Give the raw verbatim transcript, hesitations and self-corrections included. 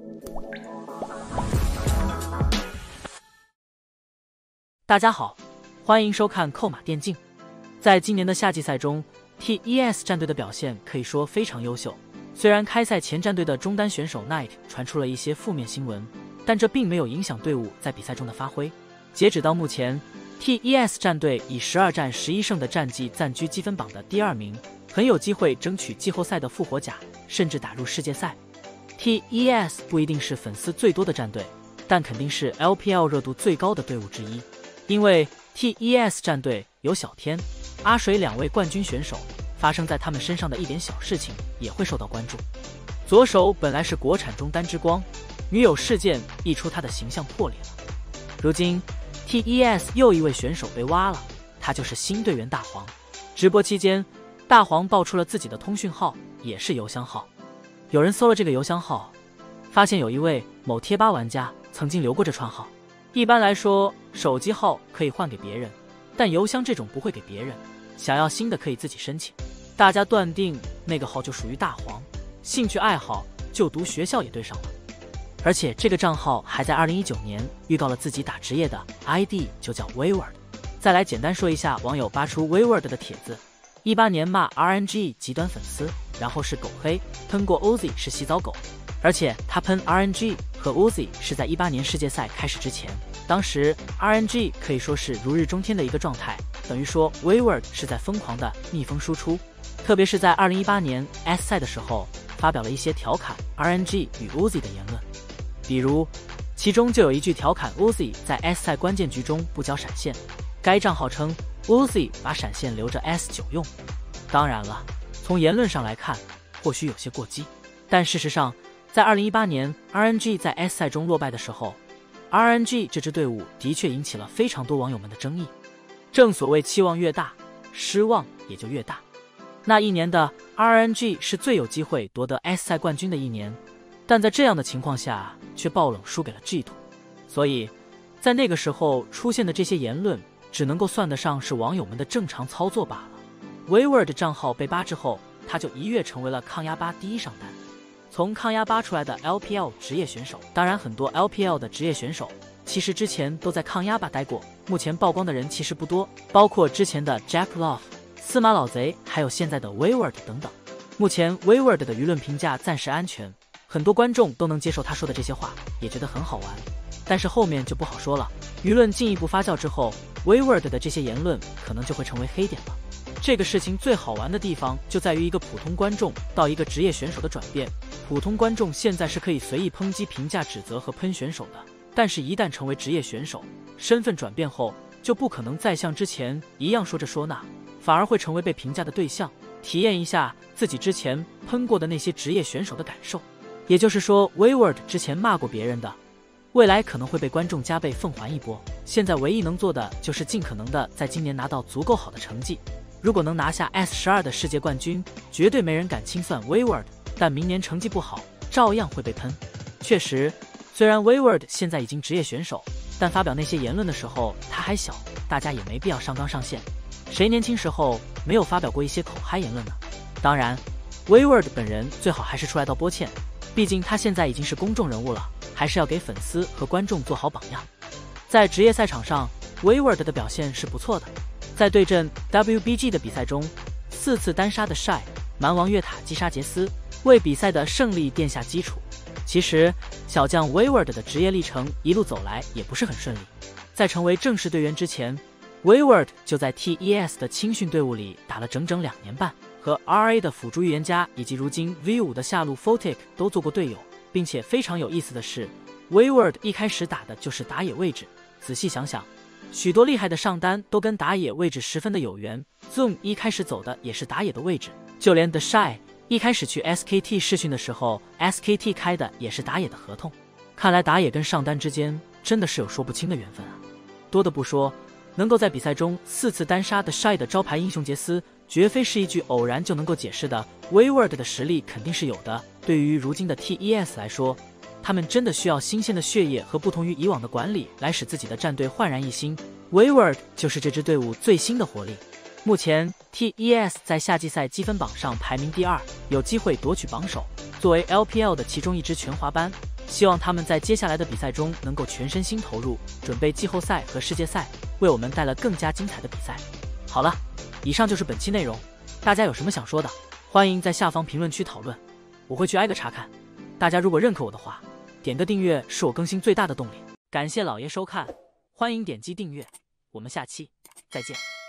大家好，欢迎收看扣马电竞。在今年的夏季赛中 ，T E S 战队的表现可以说非常优秀。虽然开赛前战队的中单选手 Knight 传出了一些负面新闻，但这并没有影响队伍在比赛中的发挥。截止到目前 ，T E S 战队以十二战十一胜的战绩暂居积分榜的第二名，很有机会争取季后赛的复活甲，甚至打入世界赛。T E S 不一定是粉丝最多的战队，但肯定是 L P L 热度最高的队伍之一。因为 T E S 战队有小天、阿水两位冠军选手，发生在他们身上的一点小事情也会受到关注。左手本来是国产中单之光，女友事件一出，他的形象破裂了。如今 T E S 又一位选手被挖了，他就是新队员大黄。直播期间，大黄爆出了自己的通讯号，也是邮箱号。有人搜了这个邮箱号，发现有一位某贴吧玩家曾经留过这串号。一般来说，手机号可以换给别人，但邮箱这种不会给别人，想要新的可以自己申请。大家断定那个号就属于大黄，兴趣爱好、就读学校也对上了。而且这个账号还在二零一九年预告了自己打职业的 I D 就叫 Wayward。再来简单说一下网友扒出 Wayward 的帖子：一八年骂 R N G 极端粉丝，然后是狗黑，喷过 Uzi 是洗澡狗。而且他喷 R N G 和 Uzi 是在一八年世界赛开始之前，当时 R N G 可以说是如日中天的一个状态，等于说 Wayward 是在疯狂的逆风输出，特别是在二零一八年 S 赛的时候，发表了一些调侃 R N G 与 Uzi 的言论，比如其中就有一句调侃 Uzi 在 S 赛关键局中不交闪现，该账号称 Uzi 把闪现留着 S 九用。当然了，从言论上来看，或许有些过激，但事实上在二零一八年 R N G 在 S 赛中落败的时候， R N G 这支队伍的确引起了非常多网友们的争议。正所谓期望越大，失望也就越大。那一年的 R N G 是最有机会夺得 S 赛冠军的一年，但在这样的情况下却爆冷输给了 G 图，所以在那个时候出现的这些言论只能够算得上是网友们的正常操作罢了。Wayward 账号被扒之后，他就一跃成为了抗压吧第一上单。从抗压吧出来的 L P L 职业选手，当然很多 L P L 的职业选手其实之前都在抗压吧待过，目前曝光的人其实不多，包括之前的 Jack Love、司马老贼，还有现在的 Wayward 等等。目前 Wayward 的舆论评价暂时安全，很多观众都能接受他说的这些话，也觉得很好玩。但是后面就不好说了，舆论进一步发酵之后， Wayward 的这些言论可能就会成为黑点了。这个事情最好玩的地方就在于一个普通观众到一个职业选手的转变。普通观众现在是可以随意抨击、评价、指责和喷选手的，但是一旦成为职业选手，身份转变后就不可能再像之前一样说这说那，反而会成为被评价的对象，体验一下自己之前喷过的那些职业选手的感受。也就是说 Wayward 之前骂过别人的，未来可能会被观众加倍奉还一波。现在唯一能做的就是尽可能的在今年拿到足够好的成绩，如果能拿下 S 十二 的世界冠军，绝对没人敢清算 Wayward， 但明年成绩不好照样会被喷。确实，虽然 Wayward 现在已经职业选手，但发表那些言论的时候他还小，大家也没必要上纲上线。谁年轻时候没有发表过一些口嗨言论呢？当然 Wayward 本人最好还是出来道波歉，毕竟他现在已经是公众人物了，还是要给粉丝和观众做好榜样。在职业赛场上 Wayward 的表现是不错的，在对阵 W B G 的比赛中，四次单杀的 Shy 蛮王越塔击杀杰斯，为比赛的胜利奠下基础。其实小将 Wayward 的职业历程一路走来也不是很顺利，在成为正式队员之前， Wayward 就在 T E S 的青训队伍里打了整整两年半，和 R A 的辅助预言家以及如今 V 五 的下路 Photic 都做过队友。并且非常有意思的是， Wayward 一开始打的就是打野位置，仔细想想，许多厉害的上单都跟打野位置十分的有缘。 Zoom 一开始走的也是打野的位置，就连 The Shy 一开始去 S K T 试训的时候 S K T 开的也是打野的合同。看来打野跟上单之间真的是有说不清的缘分啊。多的不说，能够在比赛中四次单杀的 Shy 的招牌英雄杰斯，绝非是一句偶然就能够解释的。 Wayward 的实力肯定是有的，对于如今的 T E S 来说，他们真的需要新鲜的血液和不同于以往的管理来使自己的战队焕然一新。 Wayward 就是这支队伍最新的活力。目前 T E S 在夏季赛积分榜上排名第二，有机会夺取榜首。作为 L P L 的其中一支全华班， 希望他们在接下来的比赛中能够全身心投入，准备季后赛和世界赛，为我们带来更加精彩的比赛。好了，以上就是本期内容，大家有什么想说的，欢迎在下方评论区讨论，我会去挨个查看。大家如果认可我的话，点个订阅是我更新最大的动力。感谢老爷收看，欢迎点击订阅，我们下期再见。